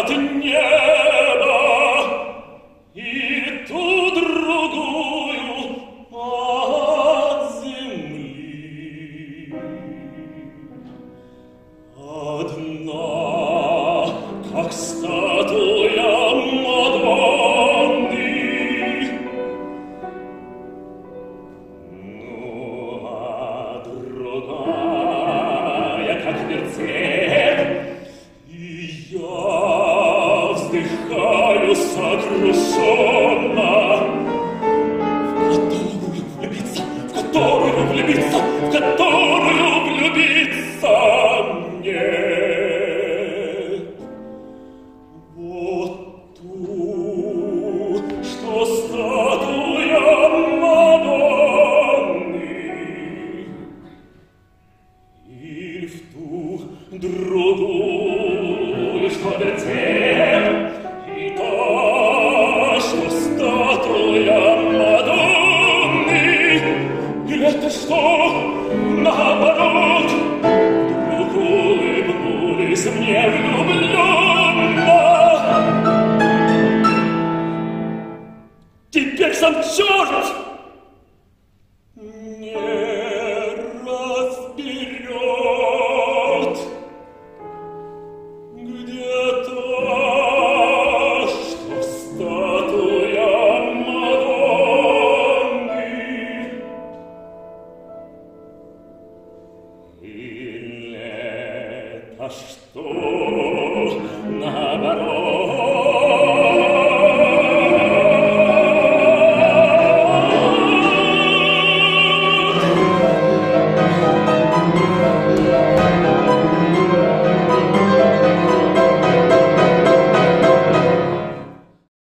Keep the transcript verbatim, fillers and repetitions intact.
от неба, и ту другую от земли. Одна, как статуя Мадонны, ну, а другая, как вертеп, и я вздыхаю сокрушенно. В которую влюбиться, в которую влюбиться, в которую влюбиться нет. Вот ту, что статуя Мадонны, или в ту другую, что вертеп, и та, что статуя Мадонны, или это что, наоборот, вдруг улыбнулись мне влюбленно. Теперь сам черт не разберет, где та, что статуя Мадонны, или это что, наоборот,